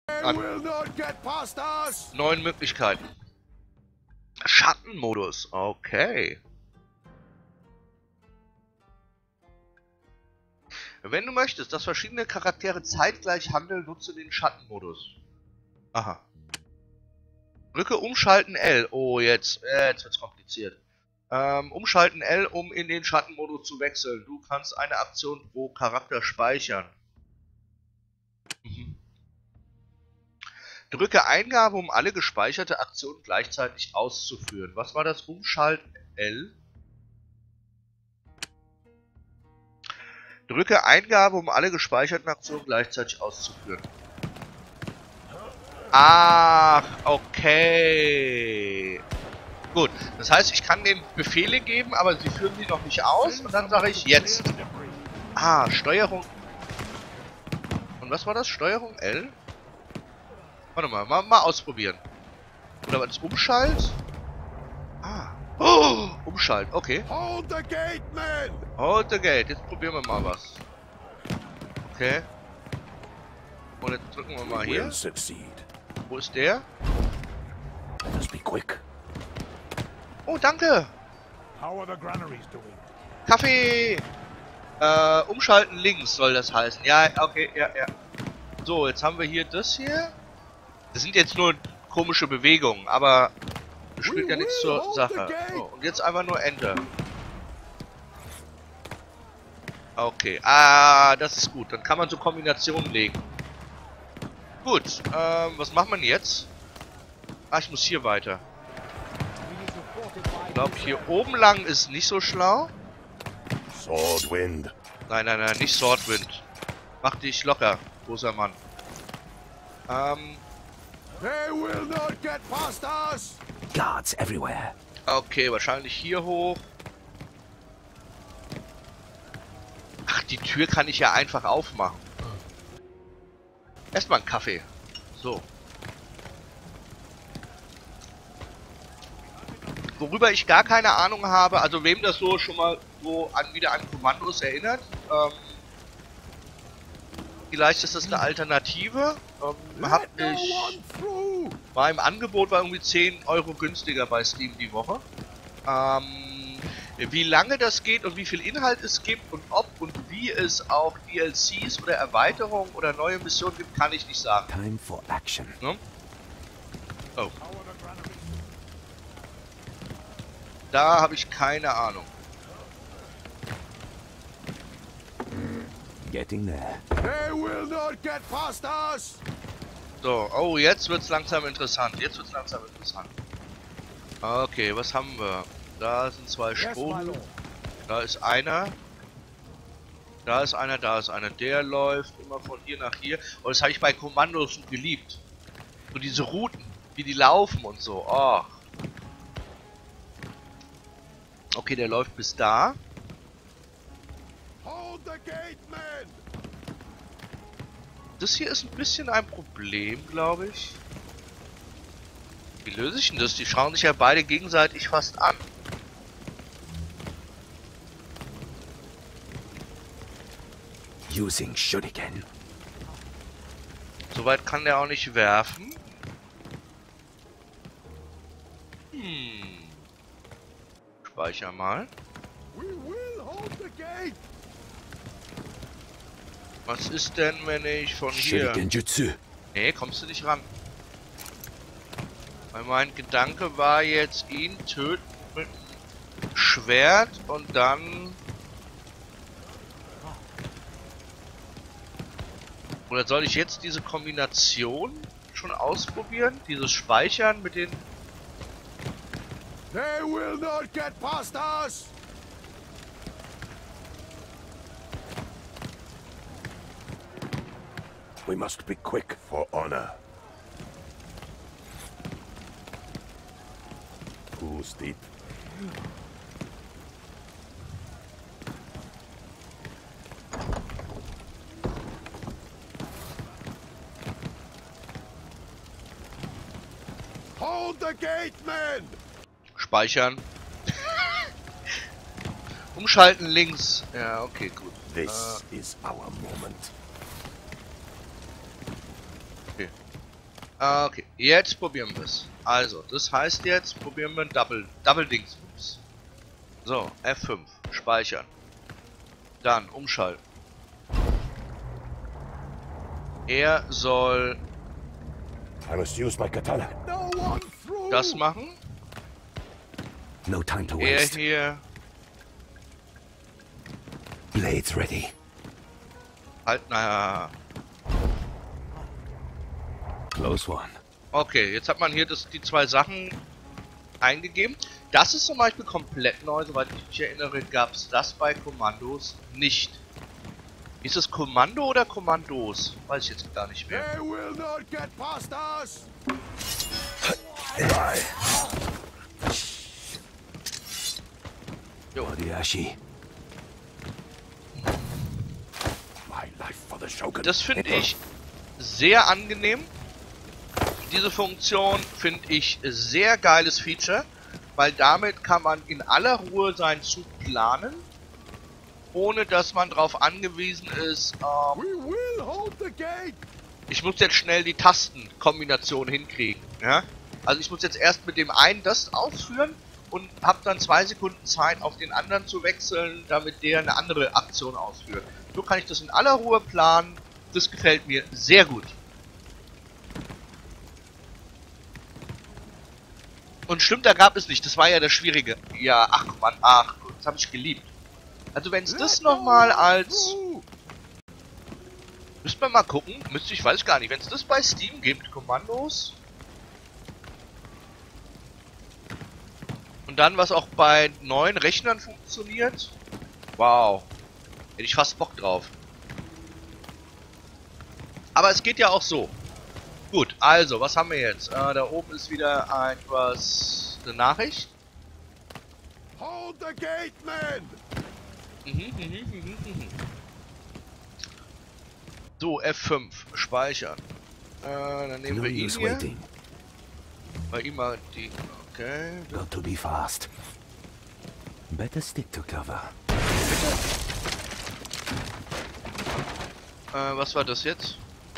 an neuen Möglichkeiten. Schattenmodus, okay. Wenn du möchtest, dass verschiedene Charaktere zeitgleich handeln, nutze den Schattenmodus. Aha. Drücke Umschalten L. Oh, jetzt wird's kompliziert. Umschalten L, um in den Schattenmodus zu wechseln. Du kannst eine Aktion pro Charakter speichern. Mhm. Drücke Eingabe, um alle gespeicherte Aktionen gleichzeitig auszuführen. Was war das? Umschalten L? Drücke Eingabe, um alle gespeicherten Aktionen gleichzeitig auszuführen. Ach, okay. Gut, das heißt, ich kann denen Befehle geben, aber sie führen sie noch nicht aus und dann sage ich jetzt. Ah, Steuerung. Und was war das? Steuerung L? Warte mal ausprobieren. Oder was ist Umschalt? Ah. Oh, Umschalt, okay. Hold the gate, man! Hold the gate, jetzt probieren wir mal was. Okay. Und jetzt drücken wir mal hier. Wo ist der? Just be quick. Oh, danke! How are the granaries doing? Kaffee! Umschalten links soll das heißen. Ja, okay, ja. So, jetzt haben wir hier das hier. Das sind jetzt nur komische Bewegungen, aber das spielt ja nichts zur Sache. So, und jetzt einfach nur Enter. Okay, das ist gut. Dann kann man so Kombinationen legen. Gut, was macht man jetzt? Ich muss hier weiter. Ich glaube, hier oben lang ist nicht so schlau. Swordwind. Nein, nicht Swordwind. Mach dich locker, großer Mann. They will not get past us. Guards everywhere. Okay, wahrscheinlich hier hoch. Ach, die Tür kann ich ja einfach aufmachen. Erstmal einen Kaffee. So. Worüber ich gar keine Ahnung habe, also wem das so schon mal so wieder an Kommandos erinnert, vielleicht ist das eine Alternative. War im Angebot, war irgendwie 10 € günstiger bei Steam die Woche. Wie lange das geht und wie viel Inhalt es gibt und ob und wie es auch DLCs oder Erweiterungen oder neue Missionen gibt, kann ich nicht sagen. Time for action. Ne? Oh. Da habe ich keine Ahnung. Getting there. They will not get past us. So, oh, jetzt wird's langsam interessant. Okay, was haben wir? Da sind 2 Strom. Da ist einer. Da ist einer. Der läuft immer von hier nach hier. Und das habe ich bei Kommandos geliebt. So diese Routen, wie die laufen und so. Oh. Okay, der läuft bis da. Hold the gate, man. Das hier ist ein bisschen ein Problem, glaube ich. Wie löse ich denn das? Die schauen sich ja beide gegenseitig fast an. Using shuriken. Soweit kann der auch nicht werfen. Speicher mal. We will hold the gate. Was ist denn, wenn ich von hier... Shuriken Jutsu. Nee, kommst du nicht ran. Weil mein Gedanke war jetzt, ihn töten mit einem Schwert und dann... Oder soll ich jetzt diese Kombination schon ausprobieren? Dieses Speichern mit den... They will not get past us. We must be quick for honor. Who's deep? Hold the gate, men! Speichern. Umschalten links. Ja, okay, gut. This is our moment. Okay. Okay, jetzt probieren wir es. Also, das heißt jetzt, probieren wir ein Double-Dingsbums. So, F5, speichern. Dann umschalten. Er soll I must use my katana. No one through. das machen. No time to Er waste. hier Blades ready. halt, naja. Close one. Okay, jetzt hat man hier die zwei Sachen eingegeben. Das ist zum Beispiel komplett neu, soweit ich mich erinnere, gab es das bei Kommandos nicht. Ist es Kommando oder Kommandos? Weiß ich jetzt gar nicht mehr. They will not get past us. Oriashi. My life for the Shogun. Das finde ich sehr angenehm. Diese Funktion finde ich sehr geiles Feature, weil damit kann man in aller Ruhe seinen Zug planen, ohne dass man darauf angewiesen ist, We will hold the gate. ich muss jetzt schnell die Tastenkombination hinkriegen. Ja? Also ich muss jetzt erst mit dem einen das ausführen und habe dann 2 Sekunden Zeit, auf den anderen zu wechseln, damit der eine andere Aktion ausführt. So kann ich das in aller Ruhe planen. Das gefällt mir sehr gut. Und stimmt, da gab es nicht. Das war ja das Schwierige. Ja, ach Mann, ach, das habe ich geliebt. Also wenn es das nochmal als... Müsste man mal gucken. Müsste ich, weiß gar nicht. Wenn es das bei Steam gibt, Kommandos. Und dann, was auch bei neuen Rechnern funktioniert. Wow. Hätte ich fast Bock drauf. Aber es geht ja auch so. Gut, also, was haben wir jetzt? Da oben ist wieder eine Nachricht. Hold the gate, men. So, F5, speichern. Dann nehmen No wir ihn use hier. waiting. Bei ihm mal die... Okay. Got to be fast. Better stick to cover. Was war das jetzt?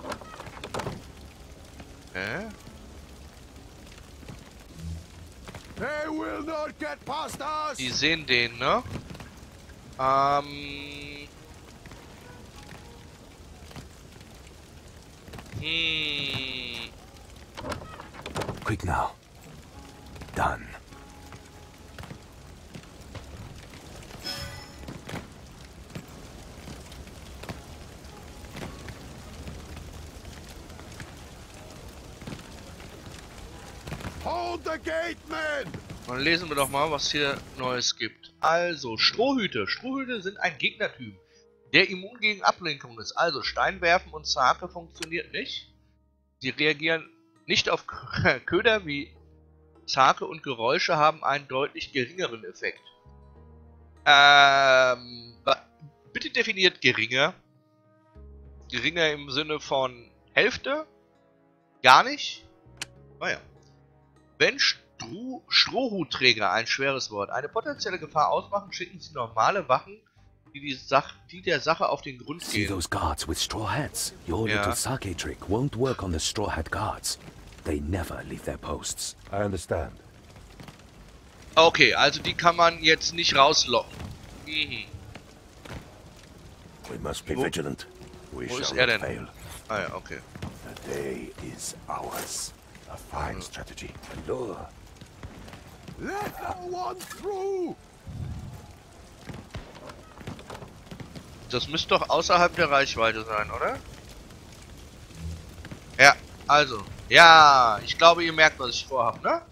They will not get past us. Die sehen den, ne? Quick now. Done. Hold the gate, men. Dann lesen wir doch mal, was hier Neues gibt. Also, Strohhüte. Strohhüte sind ein Gegnertyp, der immun gegen Ablenkung ist. Also, Steinwerfen und Zake funktioniert nicht. Sie reagieren nicht auf Köder wie Zake und Geräusche haben einen deutlich geringeren Effekt. Bitte definiert geringer. Geringer im Sinne von Hälfte? Gar nicht? Naja. Wenn Strohhutträger, ein schweres Wort, eine potenzielle Gefahr ausmachen, schicken sie normale Wachen, die der Sache auf den Grund See gehen. those guards with straw hats? Your Yeah. little sake trick won't work on the straw hat guards. They never leave their posts. I understand. Okay, also die kann man jetzt nicht rauslocken. Mhm. We must be Wo- vigilant. We wo ist shall er not denn? fail. Ah ja, okay. The day is ours. A fine strategy. A lure. Let no one through. Das müsste doch außerhalb der Reichweite sein, oder? Ja, also. Ja, ich glaube, ihr merkt, was ich vorhabe, ne?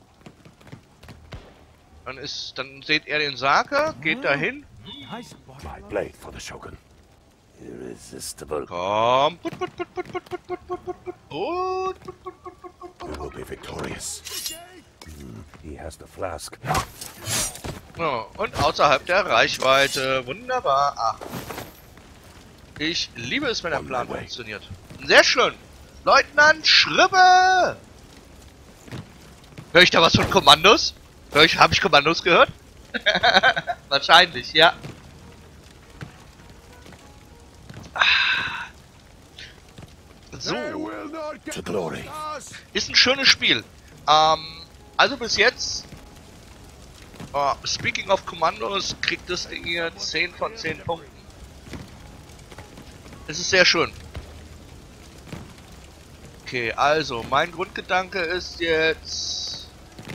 Dann seht ihr den Sake, geht dahin. My blade for the Shogun. Irresistible. Komm. Put, put, put, put, put, put, put, put, put, put. Put, put, put, put, put, put, We put. will be victorious. He has the flask. Ja, und außerhalb der Reichweite. Wunderbar. Ach. Ich liebe es, wenn der On my Plan way. funktioniert. Sehr schön. Leutnant Schribbe! Hör ich da was von Kommandos? Habe ich Kommandos gehört? Wahrscheinlich, ja. So. They will not get To glory. past Ist ein schönes Spiel. Also bis jetzt, Speaking of Commandos, kriegt das Ding hier 10 von 10 Punkten. Es ist sehr schön. Okay, also, mein Grundgedanke ist jetzt...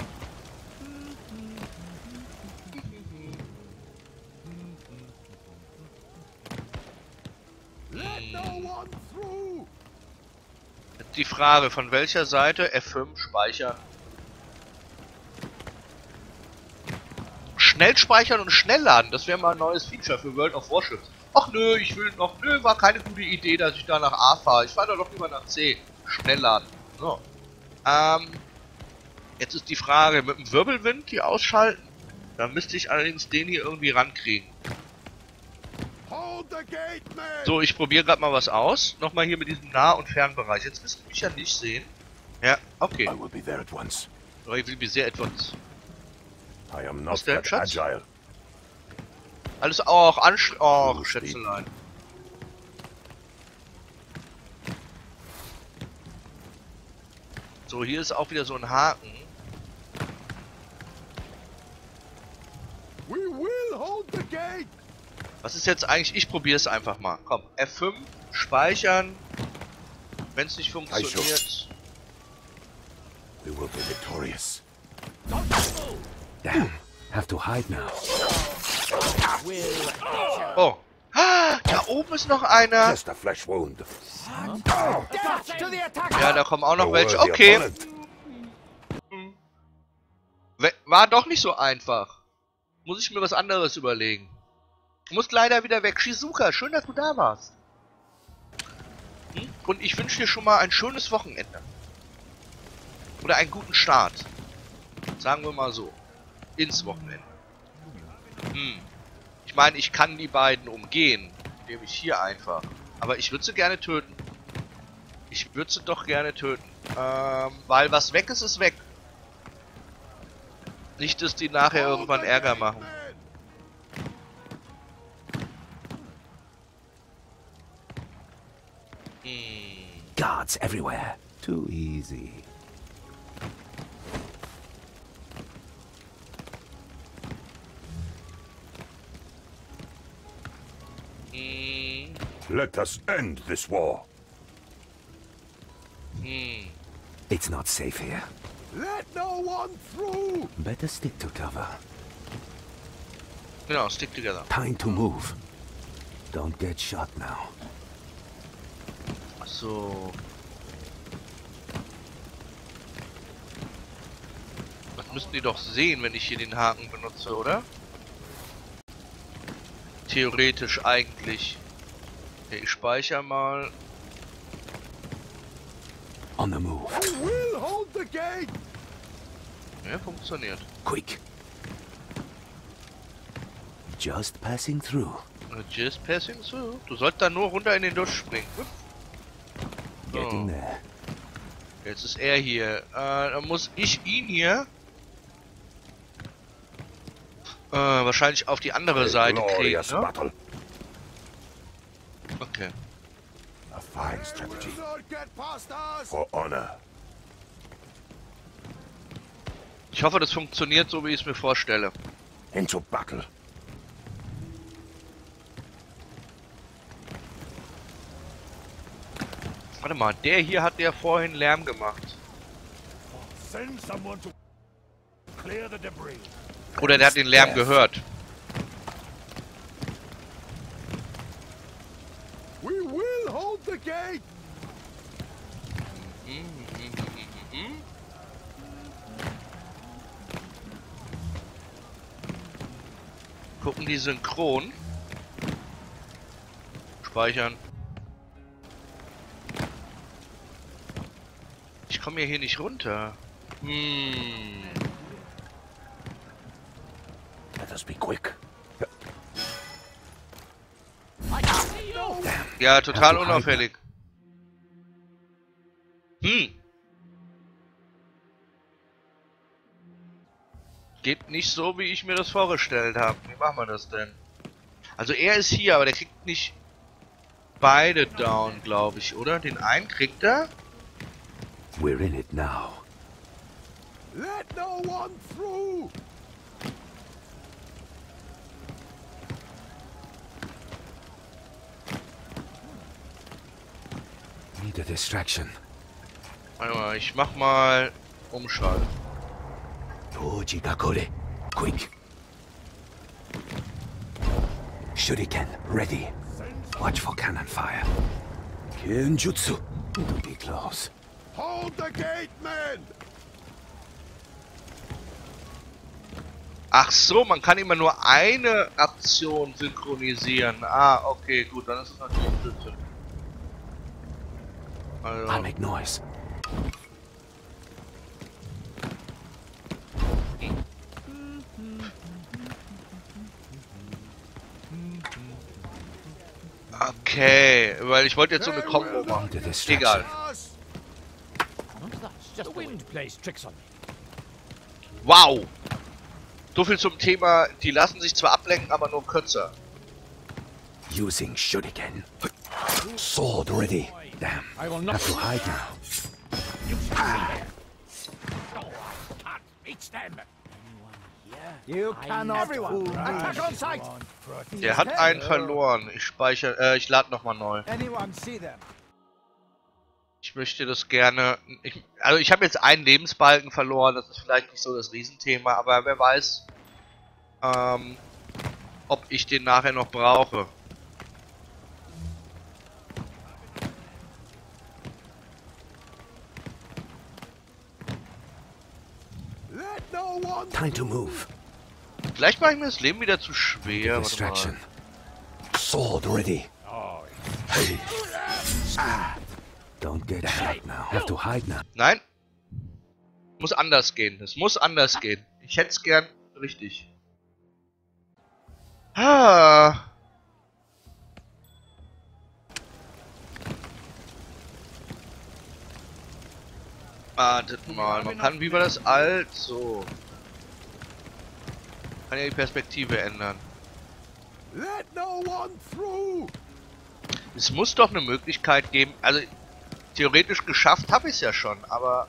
Die Frage, von welcher Seite? F5 speichern. Schnell speichern und schnell laden, das wäre mal ein neues Feature für World of Warships. Ach nö, ich will noch... Nö, war keine gute Idee, dass ich da nach A fahre. Ich fahre doch lieber nach C. Schnell laden. So. Jetzt ist die Frage, mit dem Wirbelwind die ausschalten? Da müsste ich allerdings den hier irgendwie rankriegen. So, ich probiere gerade mal was aus. Nochmal hier mit diesem Nah- und Fernbereich. Jetzt müsst ihr mich ja nicht sehen. Ja, okay. I will be there at once. Oh, ich will be sehr etwas. I am Was not denn, that Schatz? agile. Alles auch oh, Schätzelein. So, hier ist auch wieder so ein Haken. We will hold the gate. Was ist jetzt eigentlich? Ich probiere es einfach mal. Komm, F5, speichern. Wenn es nicht funktioniert. We will be victorious. Damn. Have to hide now. Oh. Ah, da oben ist noch einer. Just a flesh wound. Ja, da kommen auch noch A welche. worthy Okay. opponent. War doch nicht so einfach. Muss ich mir was anderes überlegen. Muss leider wieder weg. Shizuka, schön, dass du da warst. Und ich wünsche dir schon mal ein schönes Wochenende. Oder einen guten Start. Sagen wir mal so. Ins Wochenende. Ich meine, ich kann die beiden umgehen. Indem ich hier einfach. Aber ich würde sie gerne töten. Ich würde sie doch gerne töten. Weil was weg ist, ist weg. Nicht, dass die nachher irgendwann Ärger machen. Guards everywhere. Too easy. Let us end this war. It's not safe here. Let no one through. Better stick to cover. Genau, stick together. Time to move. Don't get shot now. Ach so. Das müssten die doch sehen, wenn ich hier den Haken benutze, oder? Theoretisch eigentlich. Okay, ich speichere mal. On the move. We will hold the gate. Ja, funktioniert. Quick. Just passing through. Just passing through. Du sollst da nur runter in den Dusch springen. Getting there. Jetzt ist er hier. Dann muss ich ihn hier wahrscheinlich auf die andere Seite kriegen, Glorious ne? battle. Okay. A fine strategy. For honor. Ich hoffe, das funktioniert so, wie ich es mir vorstelle. Into battle. Warte mal, der hier hat ja vorhin Lärm gemacht. Send someone to clear the debris. Oder der hat den Lärm gehört. We will hold the gate. Gucken die synchron. Speichern. Ich komme hier nicht runter. Let us be quick. Ja, total unauffällig. Geht nicht so, wie ich mir das vorgestellt habe. Wie machen wir das denn? Also er ist hier, aber der kriegt nicht beide down, glaube ich, oder? Den einen kriegt er. We're in it now. Let no one through! Need a distraction. Warte mal, ich mach mal Umschalten. Toji Gakore. Quick. Shuriken, ready. Watch for cannon fire. Kenjutsu. It'll be close. Hold the gate, men! Ach so, man kann immer nur eine Aktion synchronisieren. Ah, okay, gut, dann ist es natürlich Blödsinn. I'll Also, make noise. okay, weil ich wollte jetzt so eine Kombo machen. Need a distraction. Egal. The wind plays tricks on me. Wow! So viel zum Thema, die lassen sich zwar ablenken, aber nur kürzer. Using Shuriken. Sword ready. Damn. I will not Have to hide now. You shall be there. Can't reach them. You cannot fool me. Attack on sight. Der hat einen verloren. Ich speichere, ich lade nochmal neu. Anyone see them? Ich möchte das gerne... also ich habe jetzt einen Lebensbalken verloren, das ist vielleicht nicht so das Riesenthema, aber wer weiß, ob ich den nachher noch brauche. Let no one Time to move. Vielleicht mache ich mir das Leben wieder zu schwer. Warte mal. Distraction. Sword ready. Hey. Don't get shot now. Have to hide now. Nein. Muss anders gehen. Es muss anders gehen. Ich hätte es gern richtig. Ah. Wartet mal. Man kann, wie war das alt? So. Kann ja die Perspektive ändern. let no one through! Es muss doch eine Möglichkeit geben. Also theoretisch geschafft habe ich es ja schon, aber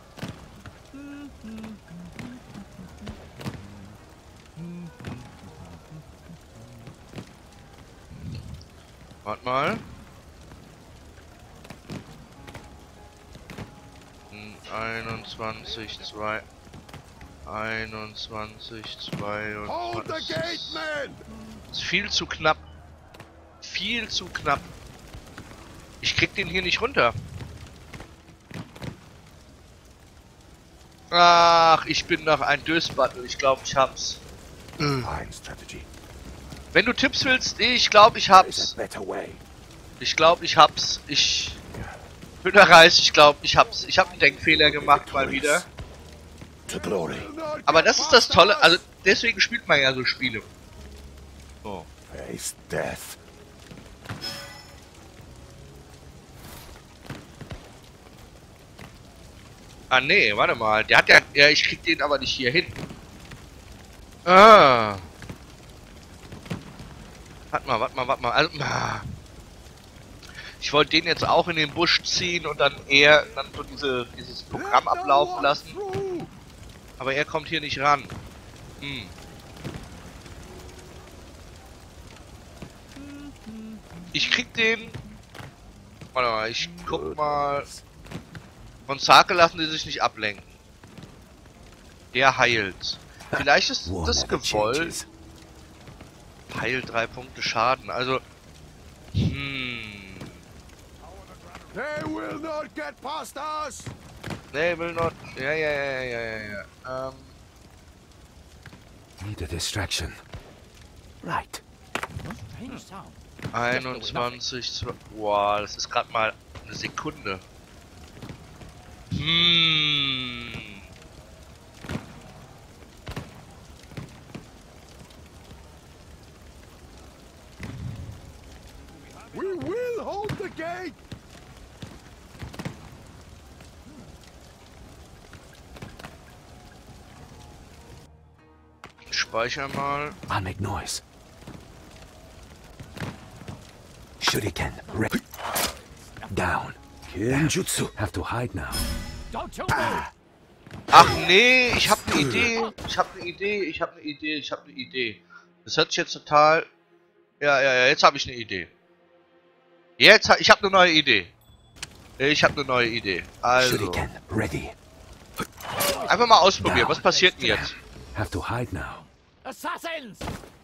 warte mal. 21, 2, 21, 22. Hold the gate, men! Ist viel zu knapp. Viel zu knapp. Ich krieg den hier nicht runter. Ach, ich bin noch ein Dösbattel. Ich glaube, ich hab's. Fine strategy. Wenn du Tipps willst, ich glaube, ich hab's. Better way. Ich glaube, ich hab's. Ich bin der Reis, ich glaube, ich hab's. Ich habe einen Denkfehler gemacht, mal wieder. To glory. Aber das ist das Tolle, also deswegen spielt man ja so Spiele. So. Face death. Ah, nee, warte mal. Der hat ja... Ja, ich krieg den aber nicht hier hin. Ah. Warte mal. Also, ich wollte den jetzt auch in den Busch ziehen und dann eher dann so dieses Programm ablaufen lassen. Through. Aber er kommt hier nicht ran. Hm. Ich krieg den... Warte mal, ich guck mal... Von Sake lassen die sich nicht ablenken. Der heilt. Vielleicht ist War das never gewollt. changes. Heilt 3 Punkte Schaden. Also... They will not get past us! Nee, will not... Ja. Need a distraction. Right. Strange sound. 21, 2... Boah, das ist gerade mal eine Sekunde. We will hold the gate! Ich speicher mal. I'll make noise. Shuriken ready. Down. Kenjutsu. Have to hide now. Don't you move! Ach nee, ich habe eine Idee. Ich habe eine Idee. Das hört sich jetzt total... Ja, jetzt habe ich eine Idee. Ich habe eine neue Idee. Also, Shuriken ready. einfach mal ausprobieren. Was passiert denn jetzt? Have to hide now. Assassins!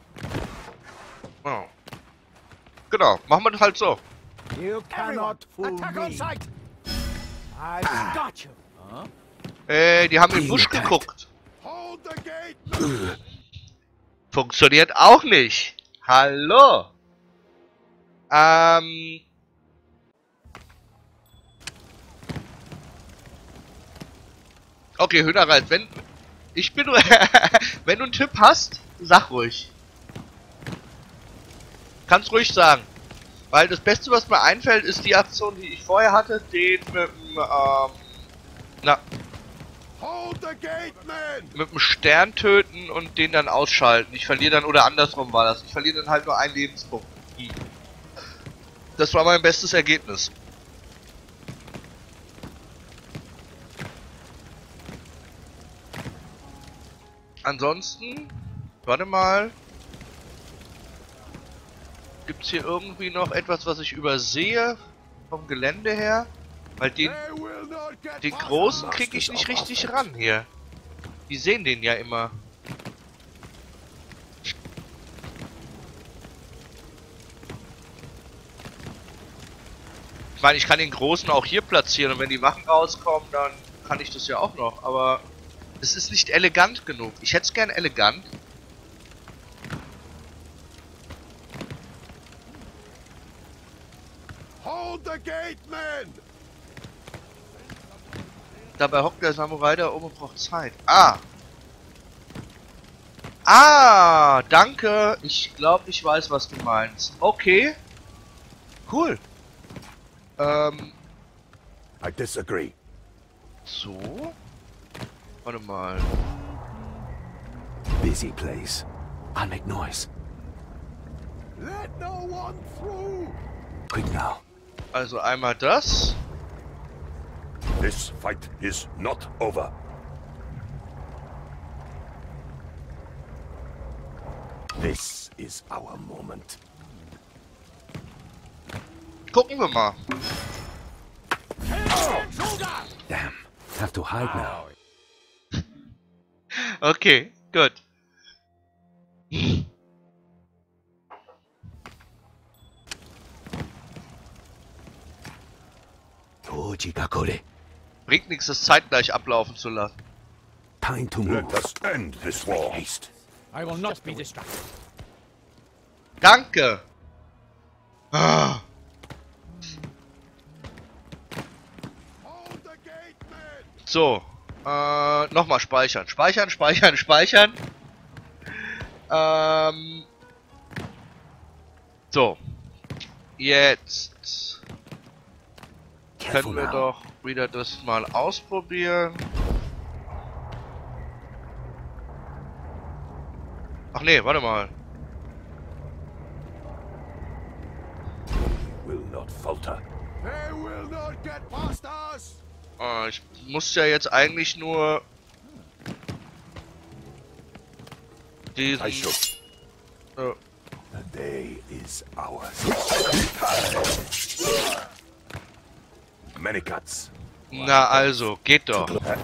Oh. Genau, machen wir das halt so. You cannot fool Attack on me. sight! I Got you! Die haben im Busch geguckt. Hold the gate! Funktioniert auch nicht. Hallo. Okay, Hühnerreis, wenn du einen Tipp hast, sag ruhig. Kannst ruhig sagen. Weil das Beste, was mir einfällt, ist die Aktion, die ich vorher hatte, den mit dem, Hold the gate, men! mit dem Stern töten und den dann ausschalten. Ich verliere dann, oder andersrum war das. Ich verliere dann halt nur einen Lebenspunkt. Das war mein bestes Ergebnis. Ansonsten, warte mal. Gibt es hier irgendwie noch etwas, was ich übersehe? Vom Gelände her? Weil den Großen kriege ich nicht richtig ran hier. Die sehen den ja immer. Ich meine, ich kann den Großen auch hier platzieren und wenn die Wachen rauskommen, dann kann ich das ja auch noch. Aber es ist nicht elegant genug. Ich hätte es gern elegant. Hold the gate, men! Dabei hockt der Samurai da oben und braucht Zeit. Ah, danke. Ich glaube, ich weiß, was du meinst. Okay. Cool. I disagree. So. Warte mal. Busy place. I'll make noise. Let no one through! Quick now. Also einmal das. This fight is not over. This is our moment. Gucken wir mal. Damn. Have to hide now. Okay, gut. Toji Gakore. Bringt nichts, das zeitgleich ablaufen zu lassen. Time to move. Let us end this war. Haste. I will not be distracted. Danke. Ah. Hold the gate, men! So. Nochmal speichern. Speichern. So. Jetzt Careful können wir now. doch wieder das mal ausprobieren. Ach nee, warte mal. Will not falter. They will not get past us! Ich muss ja jetzt eigentlich nur diesen... I should. Oh. The day is ours. Many cuts. Na also, geht doch.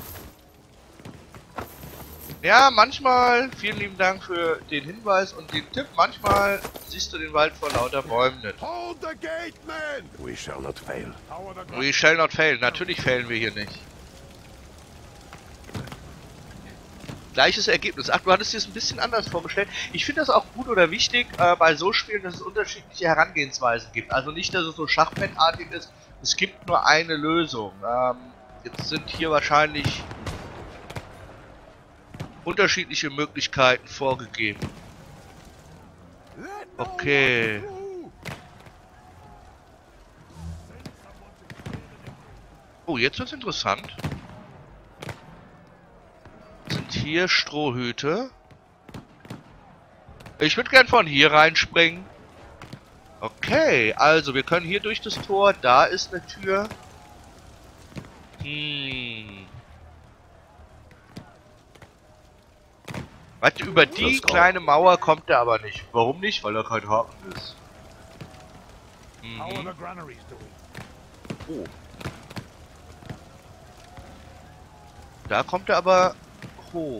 Ja, manchmal, vielen lieben Dank für den Hinweis und den Tipp, manchmal siehst du den Wald vor lauter Bäumen nicht. Hold the gate, men! We shall not fail. We shall not fail. Natürlich failen wir hier nicht. Gleiches Ergebnis. Ach, du hattest dir es ein bisschen anders vorgestellt. Ich finde das auch gut oder wichtig bei so Spielen, dass es unterschiedliche Herangehensweisen gibt. Also nicht, dass es so schachbrettartig ist. Es gibt nur eine Lösung. Jetzt sind hier wahrscheinlich unterschiedliche Möglichkeiten vorgegeben. Let no Okay. one through. Oh, jetzt wird's interessant. Sind hier Strohhüte? Ich würde gern von hier reinspringen. Okay, also wir können hier durch das Tor. Da ist eine Tür. Warte, über die kleine Mauer kommt er aber nicht. Warum nicht? Weil er kein Haken ist. How are the granaries doing? Oh. Da kommt er aber hoch.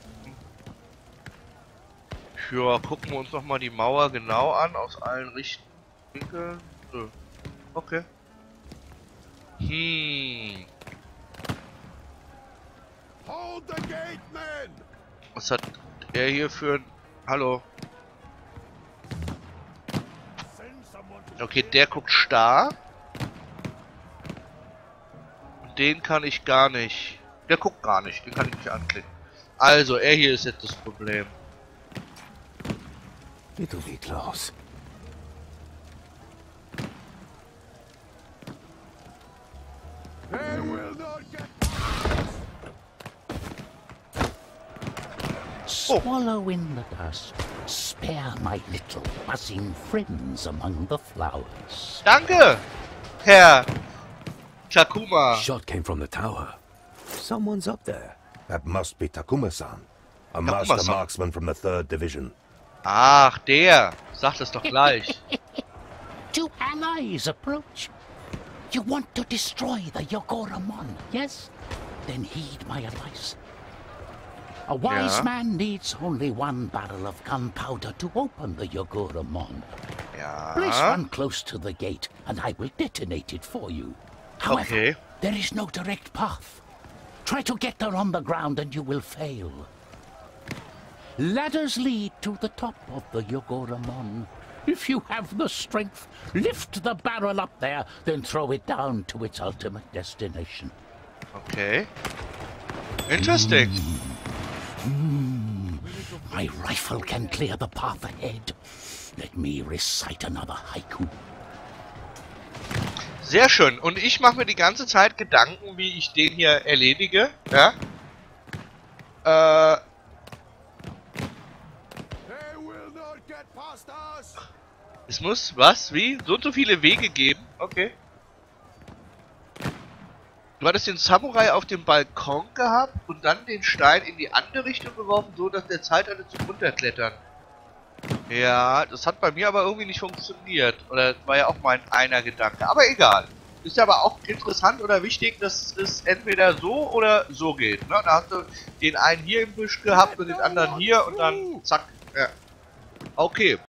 Ja, gucken wir uns nochmal die Mauer genau an, aus allen Winkeln. Nö. Okay. Hold the gate, men! Was hat er hier für ein... Hallo. Okay, der guckt starr. Und den kann ich gar nicht. Der guckt gar nicht, den kann ich nicht anklicken. Also, er hier ist jetzt das Problem. It'll be close. They will not get Swallow in the dust. Spare my little buzzing friends among the flowers. Danke, Herr Takuma. Shot came from the tower. Someone's up there. That must be Takuma-san, a master Takuma-san. marksman from the 3rd Division. Ach, der. Sag das doch gleich. Two allies approach. You want to destroy the Yogoramon, yes? Then heed my advice. A wise Ja. man needs only one barrel of gunpowder to open the Yogoramon. Place Ja. one close to the gate, and I will detonate it for you. However, Okay. there is no direct path. Try to get there on the ground, and you will fail. Ladders lead to the top of the Yogoramon. If you have the strength, lift the barrel up there, then throw it down to its ultimate destination. Okay. Interesting. My rifle can clear the path ahead. Let me recite another haiku. Sehr schön. Und ich mache mir die ganze Zeit Gedanken, wie ich den hier erledige. Ja? They will not get past us! Es muss, was? Wie? So und so viele Wege geben? Okay. Du hattest den Samurai auf dem Balkon gehabt und dann den Stein in die andere Richtung geworfen, so dass der Zeit hatte zum Runterklettern. Ja, das hat bei mir aber irgendwie nicht funktioniert. Oder war ja auch mein einer Gedanke. Aber egal. Ist ja aber auch interessant oder wichtig, dass es entweder so oder so geht. Ne? Da hast du den einen hier im Büsch gehabt und den anderen hier und dann zack. Ja. Okay.